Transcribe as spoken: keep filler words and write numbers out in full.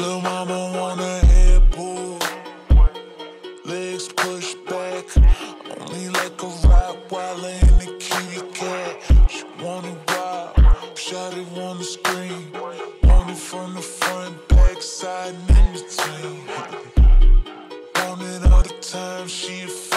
Lil' mama want a head pull, legs push back, only like a Rottweiler in a kitty cat. She want it wild, shot it on the screen, want it from the front, back, side, and in between. Want it all the time, she a